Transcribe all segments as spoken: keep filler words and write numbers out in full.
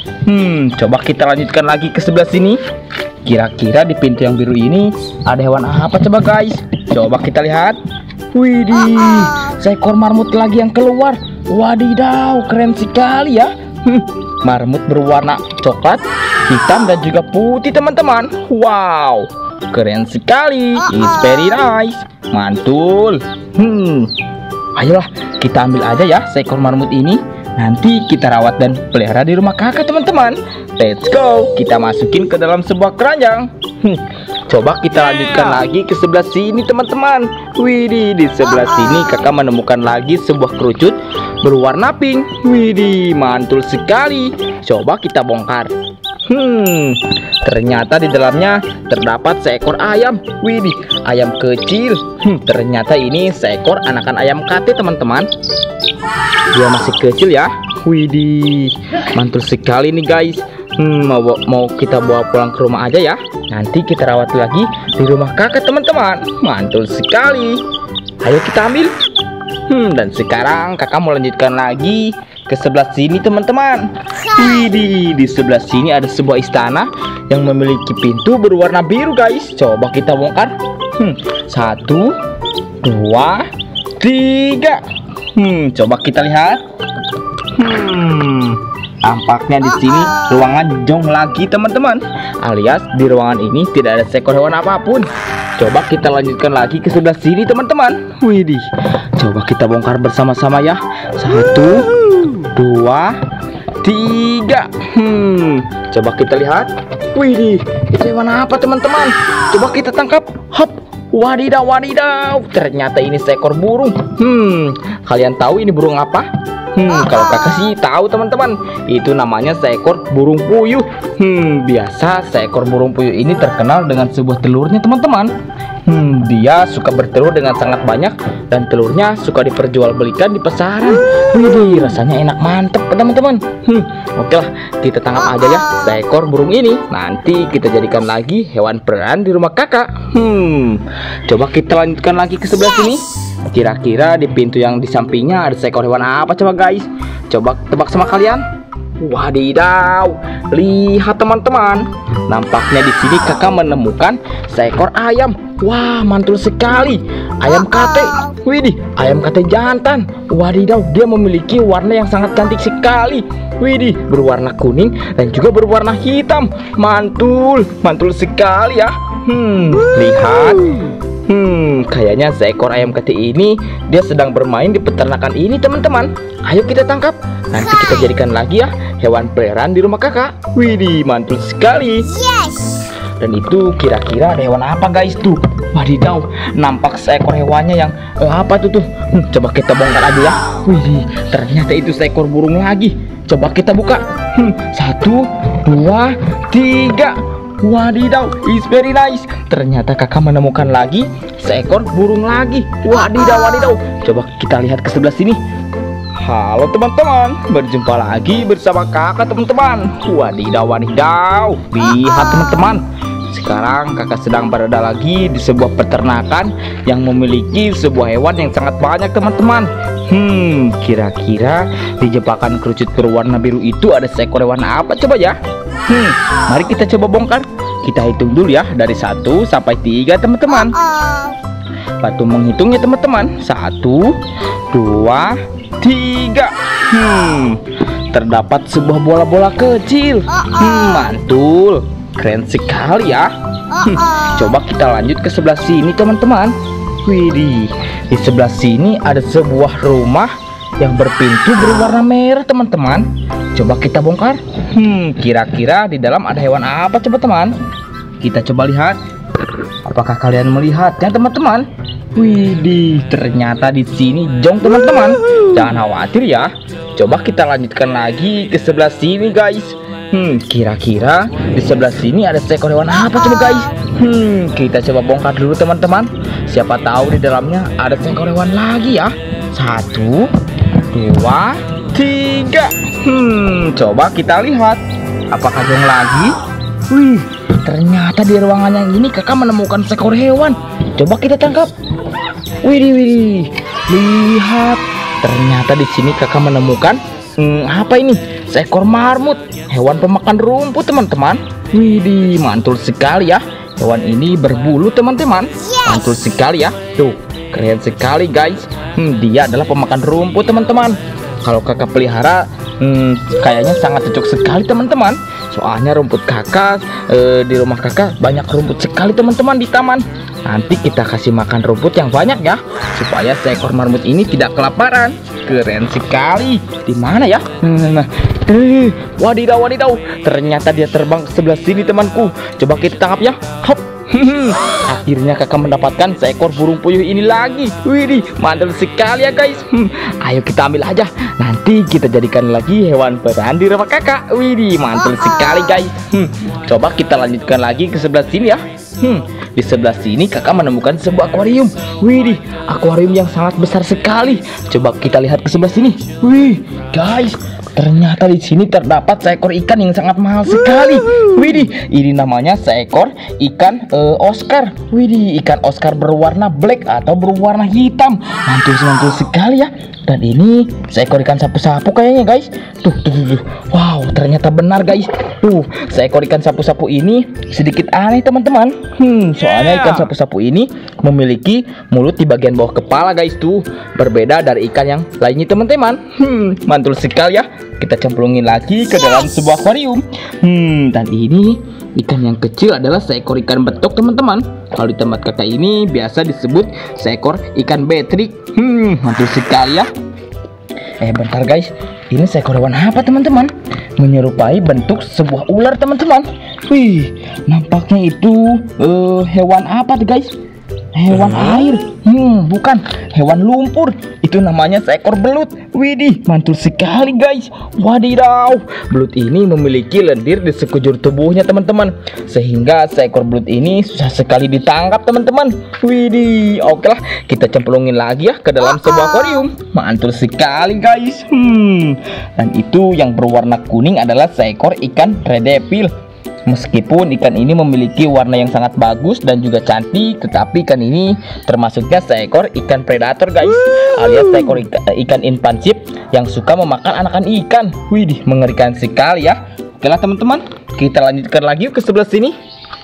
Hmm, coba kita lanjutkan lagi ke sebelah sini. Kira-kira di pintu yang biru ini ada hewan apa coba guys? Coba kita lihat. Widih, seekor marmut lagi yang keluar. Wadidaw, keren sekali ya. Hmm, marmut berwarna coklat, hitam dan juga putih teman-teman. Wow, keren sekali. It's very nice. Mantul. Hmm, ayolah kita ambil aja ya seekor marmut ini. Nanti kita rawat dan pelihara di rumah kakak teman-teman. Let's go. Kita masukin ke dalam sebuah keranjang. Hmm, coba kita lanjutkan lagi ke sebelah sini teman-teman. Widih, di sebelah sini kakak menemukan lagi sebuah kerucut berwarna pink. Widih, mantul sekali. Coba kita bongkar. Hmm, ternyata di dalamnya terdapat seekor ayam. Widih, ayam kecil. Hmm, ternyata ini seekor anakan ayam kate teman-teman. Dia masih kecil ya. Widih, mantul sekali nih guys. Hmm, mau mau kita bawa pulang ke rumah aja ya. Nanti kita rawat lagi di rumah kakak teman-teman. Mantul sekali. Ayo kita ambil. Hmm, dan sekarang kakak mau lanjutkan lagi ke sebelah sini teman-teman. Widih, di sebelah sini ada sebuah istana yang memiliki pintu berwarna biru guys. Coba kita bongkar. Hmm, satu, dua, tiga. Hmm, coba kita lihat. Hmm, tampaknya di sini ruangan jong lagi teman-teman. Alias di ruangan ini tidak ada seekor hewan apapun. Coba kita lanjutkan lagi ke sebelah sini teman-teman. Widih, coba kita bongkar bersama-sama ya. Satu, dua, tiga. Hmm, coba kita lihat. Widih, itu hewan apa teman-teman? Coba kita tangkap. Hop. Wadidaw, wadidaw. Ternyata ini seekor burung. Hmm, kalian tahu ini burung apa? Hmm, kalau kakak sih tahu teman-teman. Itu namanya seekor burung puyuh. Hmm, biasa seekor burung puyuh ini terkenal dengan sebuah telurnya teman-teman. Hmm, dia suka bertelur dengan sangat banyak dan telurnya suka diperjualbelikan di pasaran. Widih, rasanya enak mantep teman-teman. Hmm, oke lah, kita tangkap aja ya seekor burung ini. Nanti kita jadikan lagi hewan peliharaan di rumah kakak. Hmm, coba kita lanjutkan lagi ke sebelah sini. Kira-kira di pintu yang di sampingnya ada seekor hewan apa coba guys? Coba tebak sama kalian. Wadidaw, lihat teman-teman. Nampaknya di sini kakak menemukan seekor ayam. Wah, mantul sekali. Ayam kate. Widih, ayam kate jantan. Wadidaw, dia memiliki warna yang sangat cantik sekali. Widih, berwarna kuning dan juga berwarna hitam. Mantul, mantul sekali ya. Hmm, lihat. Hmm, kayaknya seekor ayam kate ini dia sedang bermain di peternakan ini teman-teman. Ayo kita tangkap. Nanti kita jadikan lagi ya hewan peliharaan di rumah kakak. Widih, mantul sekali. Yes. Dan itu kira-kira ada hewan apa guys tuh? Wadidaw, nampak seekor hewannya yang eh, apa tuh tuh? Hmm, coba kita bongkar aja ya. Widih, ternyata itu seekor burung lagi. Coba kita buka. Hmm, satu, dua, tiga. Wadidaw, it's very nice. Ternyata kakak menemukan lagi seekor burung lagi. Wadidaw, wadidaw. Coba kita lihat ke sebelah sini. Halo teman-teman, berjumpa lagi bersama kakak teman-teman. Wadidaw, wadidaw. Lihat teman-teman, sekarang kakak sedang berada lagi di sebuah peternakan yang memiliki sebuah hewan yang sangat banyak teman-teman. Hmm, kira-kira di jebakan kerucut berwarna biru itu ada seekor hewan apa coba ya? Hmm, mari kita coba bongkar. Kita hitung dulu ya dari satu sampai tiga teman-teman. Batu menghitungnya teman-teman. Satu, dua, tiga. Hmm, terdapat sebuah bola-bola kecil. Hmm, mantul, keren sekali ya. Hmm, coba kita lanjut ke sebelah sini teman-teman. Widih, di sebelah sini ada sebuah rumah yang berpintu berwarna merah teman-teman. Coba kita bongkar. Hmm, kira-kira di dalam ada hewan apa coba teman? Kita coba lihat. Apakah kalian melihatnya teman-teman? Widih, ternyata di sini jong teman-teman. Jangan khawatir ya. Coba kita lanjutkan lagi ke sebelah sini guys. Hmm, kira-kira di sebelah sini ada seekor hewan apa coba guys? Hmm, kita coba bongkar dulu teman-teman. Siapa tahu di dalamnya ada seekor hewan lagi ya. Satu, dua, tiga. Hmm, coba kita lihat. Apakah jong lagi? Wih, ternyata di ruangan yang ini kakak menemukan seekor hewan. Coba kita tangkap. Widih, widih. Lihat, ternyata di sini kakak menemukan hmm, apa ini? seekor marmut, hewan pemakan rumput teman-teman. Widih, mantul sekali ya. Hewan ini berbulu teman-teman. Mantul sekali ya. Tuh, keren sekali guys. Hmm, dia adalah pemakan rumput teman-teman. Kalau kakak pelihara, hmm, kayaknya sangat cocok sekali teman-teman. Soalnya rumput kakak eh, di rumah kakak banyak rumput sekali teman-teman di taman. Nanti kita kasih makan rumput yang banyak ya, supaya seekor marmut ini tidak kelaparan. Keren sekali. Di mana ya? Nah, eh, wadidaw wadidaw. Ternyata dia terbang ke sebelah sini temanku. Coba kita tangkap ya. Hop. Akhirnya kakak mendapatkan seekor burung puyuh ini lagi. Widih, mantul sekali ya guys. Hmm, ayo kita ambil aja. Nanti kita jadikan lagi hewan peliharaan di rumah kakak. Widih, mantul sekali guys. Hmm, coba kita lanjutkan lagi ke sebelah sini ya. Hmm, di sebelah sini kakak menemukan sebuah akuarium. Widih, akuarium yang sangat besar sekali. Coba kita lihat ke sebelah sini. Wih, guys, ternyata di sini terdapat seekor ikan yang sangat mahal sekali. Widih, ini namanya seekor ikan uh, Oscar. Widih, ikan Oscar berwarna black atau berwarna hitam. Mantul-mantul sekali ya. Dan ini seekor ikan sapu-sapu kayaknya guys. Tuh, tuh, tuh, tuh. Wow, ternyata benar guys. Tuh, seekor ikan sapu-sapu ini sedikit aneh teman-teman. Hmm, soalnya ikan sapu-sapu ini memiliki mulut di bagian bawah kepala guys. Tuh, berbeda dari ikan yang lainnya teman-teman. Hmm, mantul sekali ya. Kita cemplungin lagi ke dalam sebuah akuarium. Hmm, dan ini ikan yang kecil adalah seekor ikan betok teman-teman. Kalau di tempat kakak ini biasa disebut seekor ikan betrik. Hmm, mantul sekali ya. Eh bentar guys, ini seekor hewan apa teman-teman? Menyerupai bentuk sebuah ular teman-teman. Wih, nampaknya itu uh, hewan apa tuh guys? Hewan air. Hmm, bukan, hewan lumpur. Itu namanya seekor belut. Widih, mantul sekali guys. Wadidaw, belut ini memiliki lendir di sekujur tubuhnya teman-teman, sehingga seekor belut ini susah sekali ditangkap teman-teman. Widih, oke lah, kita cemplungin lagi ya ke dalam sebuah akuarium. Mantul sekali guys. Hmm, dan itu yang berwarna kuning adalah seekor ikan red devil. Meskipun ikan ini memiliki warna yang sangat bagus dan juga cantik, tetapi ikan ini termasuknya seekor ikan predator guys, alias seekor ikan, ikan invasif yang suka memakan anakan ikan. Widih, mengerikan sekali ya. Oke lah teman-teman, kita lanjutkan lagi ke sebelah sini.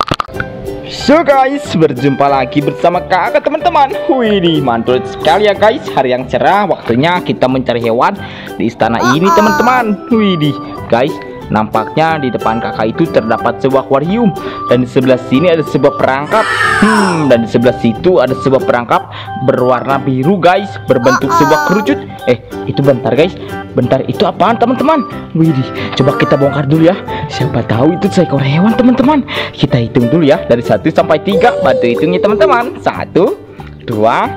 So guys, berjumpa lagi bersama kakak teman-teman. Widih, mantul sekali ya guys. Hari yang cerah, waktunya kita mencari hewan di istana ini teman-teman. Widih guys, nampaknya di depan kakak itu terdapat sebuah akuarium, dan di sebelah sini ada sebuah perangkap. Hmm, dan di sebelah situ ada sebuah perangkap berwarna biru guys, berbentuk sebuah kerucut. Eh, itu bentar guys, bentar, itu apaan teman-teman? Widih, coba kita bongkar dulu ya. Siapa tahu itu seekor hewan teman-teman. Kita hitung dulu ya dari satu sampai tiga. Bantu hitungnya teman-teman. Satu, dua,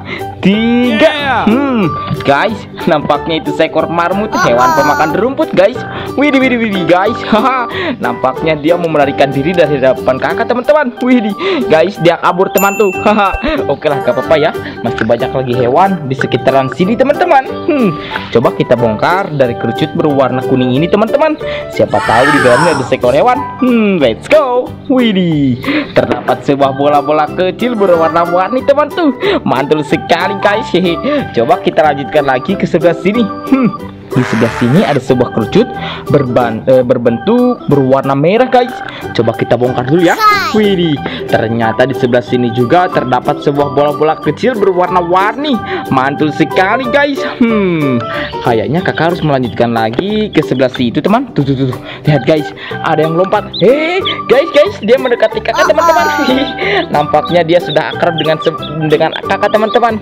tiga. Hmm, guys, nampaknya itu seekor marmut, hewan pemakan rumput guys. Widih, widih, widih guys. Haha, nampaknya dia mau melarikan diri dari depan kakak teman-teman. Widih, guys, dia kabur teman tuh. Haha, oke lah, gak apa-apa ya. Masih banyak lagi hewan di sekitaran sini teman-teman. Hmm, coba kita bongkar dari kerucut berwarna kuning ini teman-teman. Siapa tahu di dalamnya ada seekor hewan. Hmm, let's go. Widih, terdapat sebuah bola-bola kecil berwarna-warni teman tuh. Mantul sekali guys. Hehe. Coba kita lanjutkan lagi ke sebelah sini. Hmm, di sebelah sini ada sebuah kerucut berban e, berbentuk berwarna merah guys. Coba kita bongkar dulu ya. Widih, ternyata di sebelah sini juga terdapat sebuah bola-bola kecil berwarna-warni. Mantul sekali guys. Hmm, kayaknya kakak harus melanjutkan lagi ke sebelah situ teman. Tuh tuh tuh, lihat guys, ada yang lompat. Hei guys guys, dia mendekati kakak teman-teman. Nampaknya dia sudah akrab dengan dengan kakak teman-teman.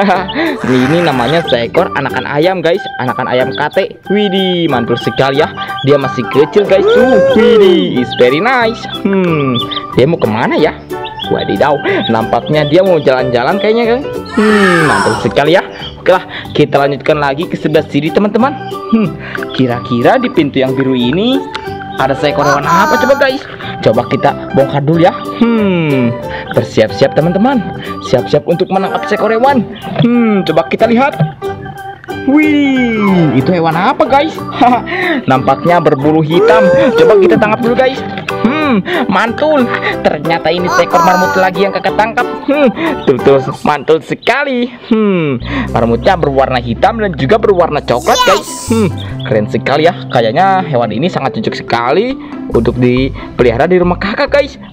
Ini namanya seekor anakan ayam guys, anakan ayam kate. Widih, mantul sekali ya. Dia masih kecil guys tuh. Widih, is very nice. Hmm, dia mau kemana ya? Wadidaw, nampaknya dia mau jalan-jalan kayaknya kan. Hmm, mantul sekali ya. Oke lah, kita lanjutkan lagi ke sebelah sini teman-teman. Hmm, kira-kira di pintu yang biru ini ada seekor hewan apa coba guys? Coba kita bongkar dulu ya. Hmm, bersiap-siap teman-teman. Siap-siap untuk menangkap seekor hewan. Hmm, coba kita lihat. Wih, itu hewan apa guys? Nampaknya berbulu hitam. Coba kita tangkap dulu guys. Hmm, Hmm, mantul. Ternyata ini seekor marmut lagi yang kakak tangkap. Hmm, tuh tuh mantul sekali. Hmm, marmutnya berwarna hitam dan juga berwarna coklat guys. Hmm, keren sekali ya. Kayaknya hewan ini sangat cocok sekali untuk dipelihara di rumah kakak guys.